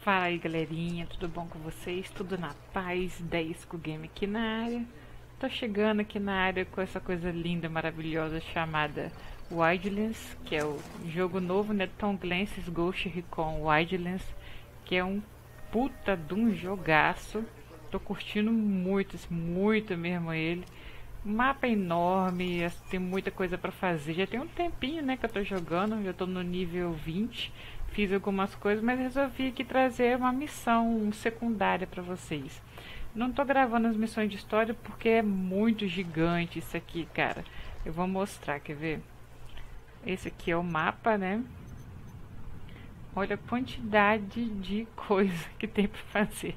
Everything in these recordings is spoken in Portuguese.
Fala aí, galerinha, tudo bom com vocês? Tudo na paz? 10 com o game aqui na área. Tô chegando aqui na área com essa coisa linda, maravilhosa chamada Wildlands, que é o jogo novo, né? Tom Clancy's Ghost Recon Wildlands, que é um puta de um jogaço. Tô curtindo muito, muito mesmo ele. Mapa enorme, tem muita coisa pra fazer. Já tem um tempinho, né, que eu tô jogando, já tô no nível 20. Fiz algumas coisas, mas resolvi aqui trazer uma missão secundária pra vocês. Não tô gravando as missões de história porque é muito gigante isso aqui, cara. Eu vou mostrar, quer ver? Esse aqui é o mapa, né? Olha a quantidade de coisa que tem pra fazer.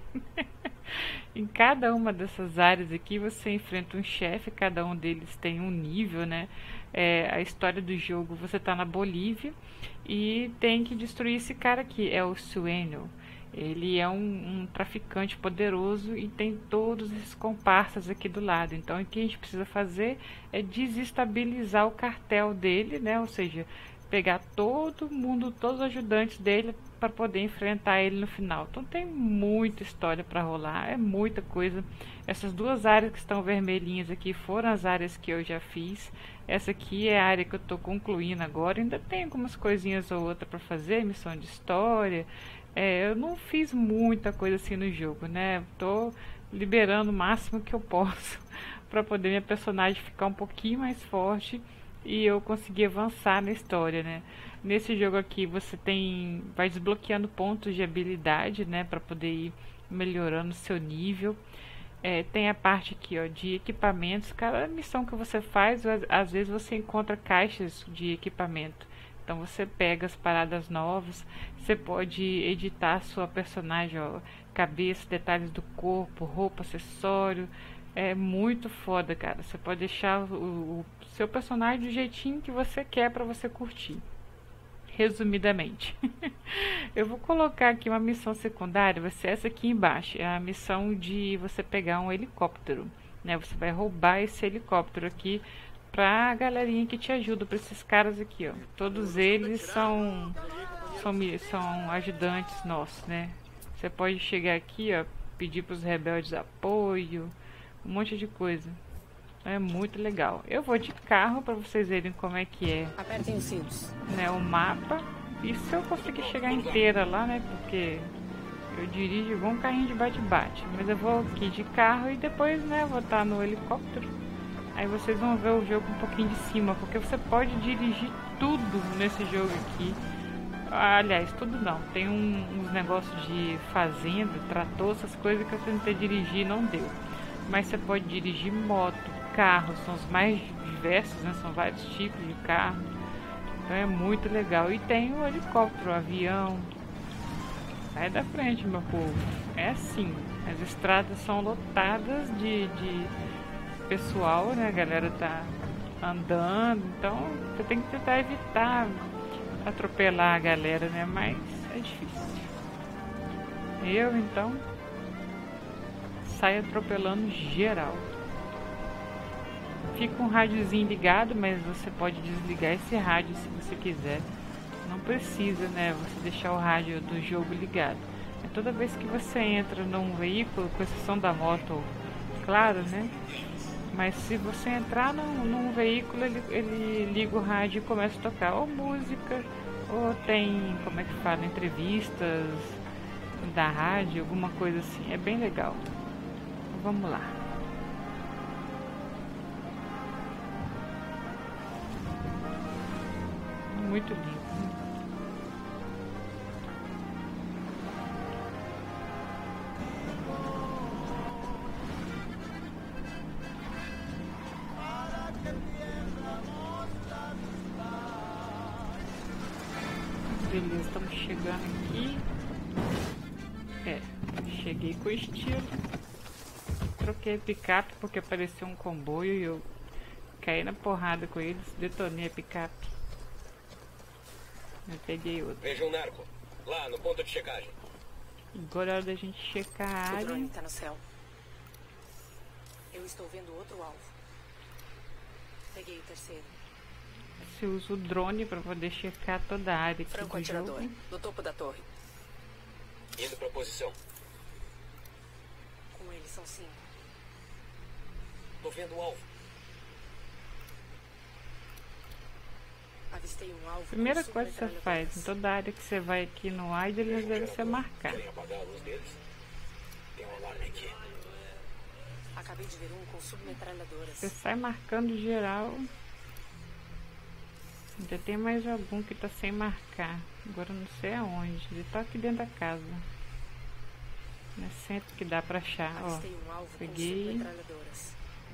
Em cada uma dessas áreas aqui você enfrenta um chefe, cada um deles tem um nível, né? A história do jogo, você tá na Bolívia e tem que destruir esse cara aqui, é o Sueno. Ele é um traficante poderoso e tem todos esses comparsas aqui do lado. Então o que a gente precisa fazer é desestabilizar o cartel dele, né? Ou seja, pegar todo mundo, todos os ajudantes dele para poder enfrentar ele no final. Então tem muita história para rolar, é muita coisa. Essas duas áreas que estão vermelhinhas aqui foram as áreas que eu já fiz. Essa aqui é a área que eu estou concluindo agora. Ainda tem algumas coisinhas ou outra para fazer, missão de história. Eu não fiz muita coisa assim no jogo, né? Tô liberando o máximo que eu posso para poder minha personagem ficar um pouquinho mais forte e eu conseguir avançar na história, né? Nesse jogo aqui você vai desbloqueando pontos de habilidade, né, para poder ir melhorando seu nível. Tem a parte aqui, ó, de equipamentos. Cada missão que você faz, às vezes você encontra caixas de equipamento. Então você pega as paradas novas, você pode editar a sua personagem, ó, cabeça, detalhes do corpo, roupa, acessório. É muito foda, cara. Você pode deixar o seu personagem do jeitinho que você quer pra você curtir. Resumidamente. Eu vou colocar aqui uma missão secundária, vai ser essa aqui embaixo. É a missão de você pegar um helicóptero, né? Você vai roubar esse helicóptero aqui pra galerinha que te ajuda, pra esses caras aqui, ó. Todos eles são ajudantes nossos, né? Você pode chegar aqui, ó, pedir pros rebeldes apoio, um monte de coisa. É muito legal. Eu vou de carro para vocês verem como é que é. Apertem os cintos. Né, o mapa. E se eu conseguir chegar inteira lá, né? Porque eu dirijo igual um carrinho de bate-bate. Mas eu vou aqui de carro e depois, né, vou estar no helicóptero. Aí vocês vão ver o jogo um pouquinho de cima, porque você pode dirigir tudo nesse jogo aqui. Aliás, tudo não. Tem uns negócios de fazenda, trator, essas coisas que eu tentei dirigir e não deu. Mas você pode dirigir moto, carro, são os mais diversos, né? São vários tipos de carro. Então é muito legal. E tem o helicóptero, o avião. Sai da frente, meu povo. É assim, as estradas são lotadas de pessoal, né? A galera tá andando, então você tem que tentar evitar atropelar a galera, né? Mas é difícil. Eu, então, saio atropelando geral. Fica um rádiozinho ligado, mas você pode desligar esse rádio se você quiser. Não precisa, né, você deixar o rádio do jogo ligado. Toda vez que você entra num veículo, com exceção da moto, claro, né? Mas se você entrar num veículo, ele liga o rádio e começa a tocar ou música, ou tem, como é que fala, entrevistas da rádio, alguma coisa assim. É bem legal. Vamos lá. Muito lindo. Beleza, estamos chegando aqui. Cheguei com estilo. Troquei a picape porque apareceu um comboio e eu caí na porrada com eles, detonei a picape. Eu peguei outro. Veja um narco. Lá no ponto de checagem. Agora é hora da gente checar a área. O drone tá no céu. Eu estou vendo outro alvo. Peguei o terceiro. Você usa o drone para poder checar toda a área aqui Franco do atirador, jogo. no topo da torre. Indo pra posição. Com eles são 5. Tô vendo o alvo. Avistei um alvo. Primeira com coisa que você faz, em submetralhadoras. toda área que você vai aqui no Idleness, deve ser marcar. Querem apagar a luz deles? Tem um alarme aqui. Acabei de ver um com submetralhadoras. Você sai marcando geral. Já tem mais algum que tá sem marcar. Agora eu não sei aonde. Ele tá aqui dentro da casa. Não é sempre que dá pra achar. Ó, Avistei um alvo peguei. com submetralhadoras.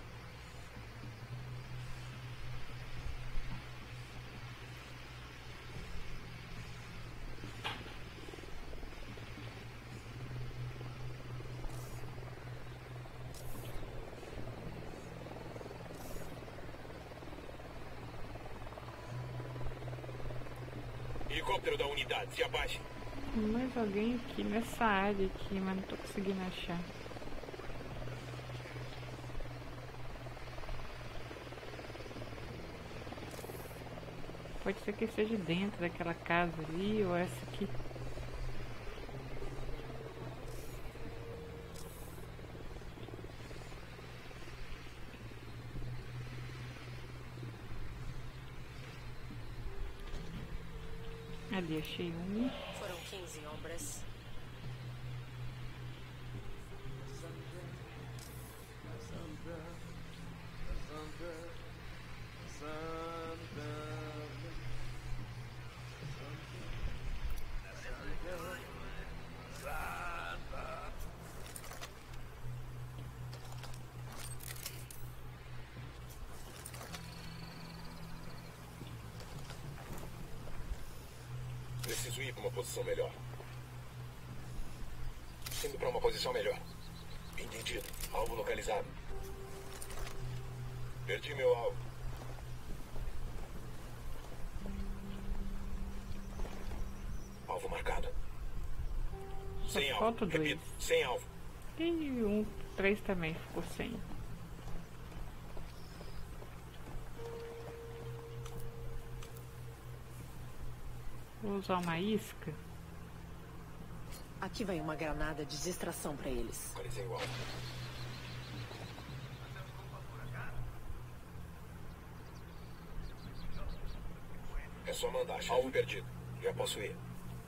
Helicóptero da unidade, se abaixe. Tem mais alguém aqui nessa área aqui, mas não tô conseguindo achar. Pode ser que esteja dentro daquela casa ali ou essa aqui. Ali achei um. Foram 15 obras. Preciso ir pra uma posição melhor. Indo pra uma posição melhor. Entendido. Alvo localizado. Perdi meu alvo. Alvo marcado. Só Sem alvo. falta dois. Repito, sem alvo. E 3 também ficou sem. Vou usar uma isca. Aqui vai uma granada de distração para eles. Localizei o alvo. É só mandar, chefe. Alvo perdido. Já posso ir.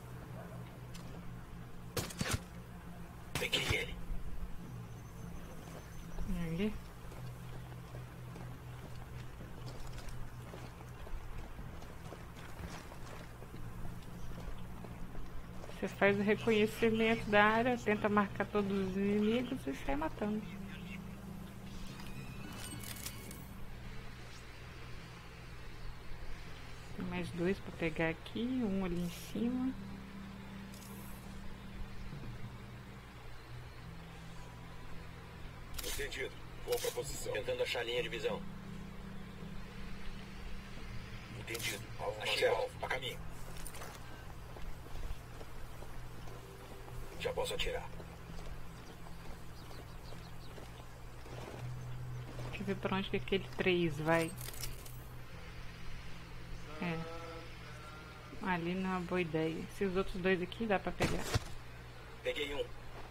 Peguei ele. Ali. Você faz o reconhecimento da área, tenta marcar todos os inimigos e sai matando. Tem mais 2 para pegar aqui, um ali em cima. Entendido. Vou pra posição. Tentando achar a linha de visão. Entendido. Alvo achei alvo. A caminho. Já posso atirar. Deixa eu ver pra onde que aquele 3 vai. É. Ali não é uma boa ideia. Esses outros 2 aqui dá pra pegar. Peguei um.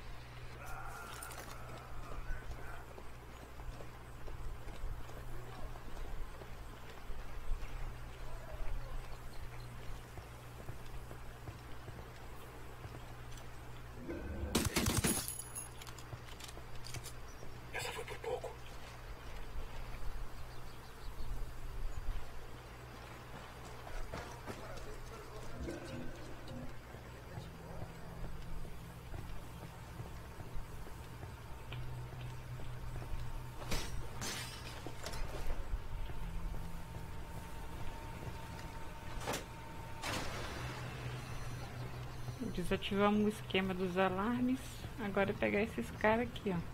Essa foi por pouco. Desativamos o esquema dos alarmes. Agora é pegar esses caras aqui, ó.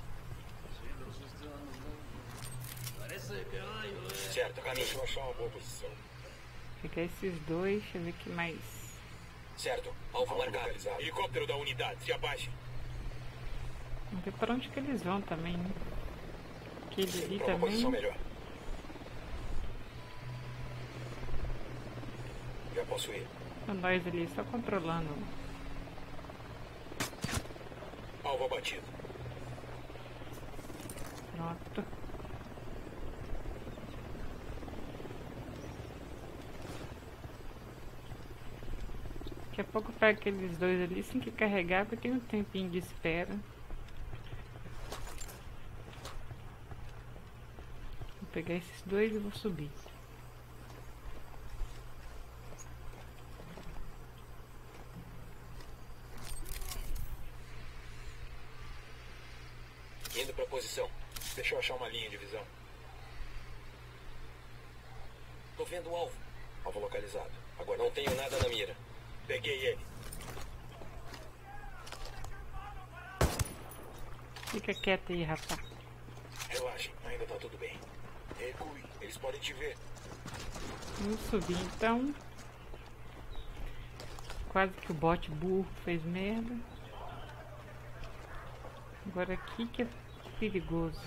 Certo, caminho. Deixa eu achar uma boa posição. Pegar esses 2, deixa eu ver o que mais. Certo, alvo marcado. Helicóptero da unidade, se abaixe. Vamos ver pra onde que eles vão também, né? Aquele ali Pra uma posição também. melhor. Já posso ir. Nós ali só controlando. Alvo abatido. Pronto. Daqui a pouco eu pego aqueles dois ali sem que carregar, porque tem um tempinho de espera. Vou pegar esses dois e vou subir. Indo pra posição. Deixa eu achar uma linha de visão. Tô vendo o alvo. Alvo localizado. Agora não tenho nada na mira. Peguei ele. Fica quieto aí, rapaz. Relaxe, ainda tá tudo bem. Recue, eles podem te ver. Vamos subir então. Quase que o bot burro fez merda. Agora aqui que é perigoso.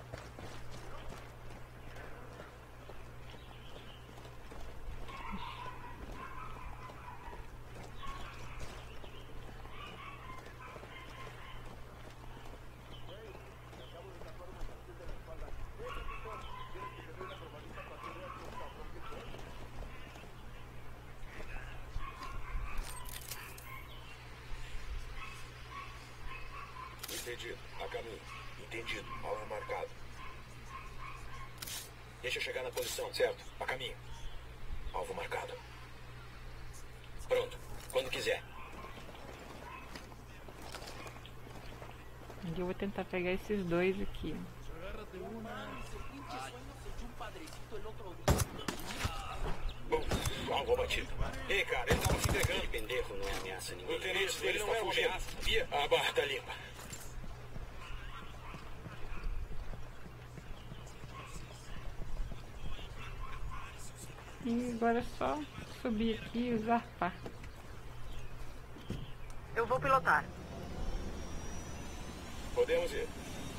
Entendido. A caminho. Entendido. Alvo marcado. Deixa eu chegar na posição. Certo. A caminho. Alvo marcado. Pronto. Quando quiser. E eu vou tentar pegar esses dois aqui. Alvo abatido. Ei, cara, ele tava se entregando. Aquele pendejo não ameaça ninguém. O tenente dele não é uma ameaça, sabia? A barra tá limpa. E agora é só subir aqui e zarpar. Eu vou pilotar. Podemos ir.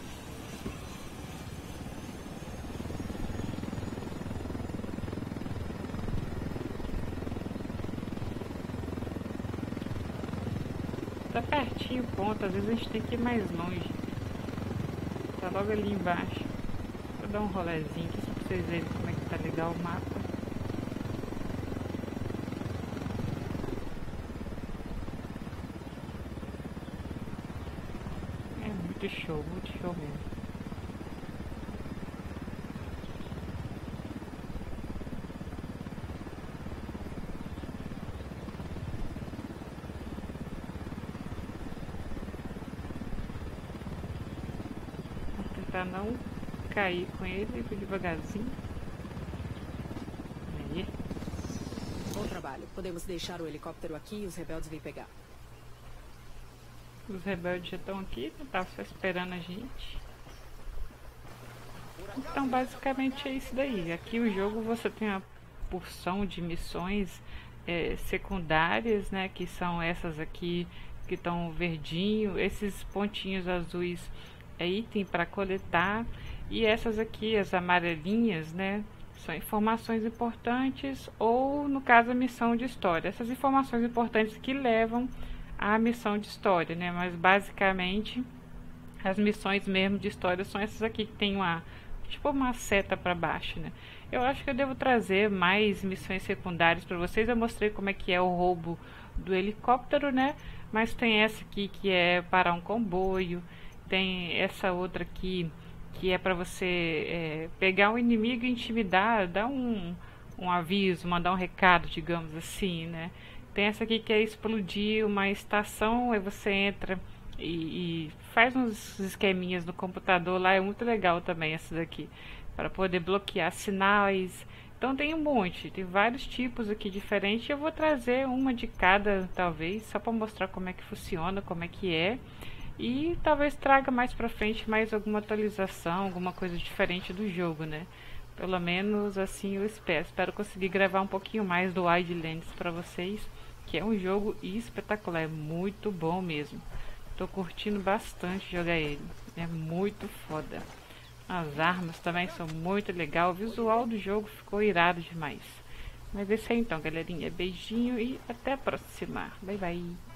Tá pertinho o ponto, às vezes a gente tem que ir mais longe. Tá logo ali embaixo. Vou dar um rolezinho aqui só pra vocês verem como é que tá legal o mapa. É muito show mesmo. Pra não cair com ele, vou devagarzinho. Aí. Bom trabalho. Podemos deixar o helicóptero aqui e os rebeldes vêm pegar. Os rebeldes já estão aqui, não tá só esperando a gente. Então basicamente é isso daí. Aqui o jogo você tem uma porção de missões secundárias, né? Que são essas aqui que estão verdinho. Esses pontinhos azuis é item para coletar, e essas aqui, as amarelinhas, né, são informações importantes, ou no caso a missão de história. Essas informações importantes que levam à missão de história, né, mas basicamente as missões mesmo de história são essas aqui que tem uma seta para baixo, né. Eu acho que eu devo trazer mais missões secundárias para vocês. Eu mostrei como é que é o roubo do helicóptero, né, mas tem essa aqui que é parar um comboio. Tem essa outra aqui que é para você pegar um inimigo e intimidar, dar um aviso, mandar um recado, digamos assim, né? Tem essa aqui que é explodir uma estação, aí você entra e faz uns esqueminhas no computador lá, é muito legal também essa daqui, para poder bloquear sinais. Então tem um monte, tem vários tipos aqui diferentes. Eu vou trazer uma de cada, talvez, só para mostrar como é que funciona, como é que é. E talvez traga mais pra frente mais alguma atualização, alguma coisa diferente do jogo, né? Pelo menos assim eu espero. Espero conseguir gravar um pouquinho mais do Wildlands pra vocês, que é um jogo espetacular, é muito bom mesmo. Tô curtindo bastante jogar ele, é muito foda. As armas também são muito legal, o visual do jogo ficou irado demais. Mas é isso aí então, galerinha. Beijinho e até a próxima. Bye, bye.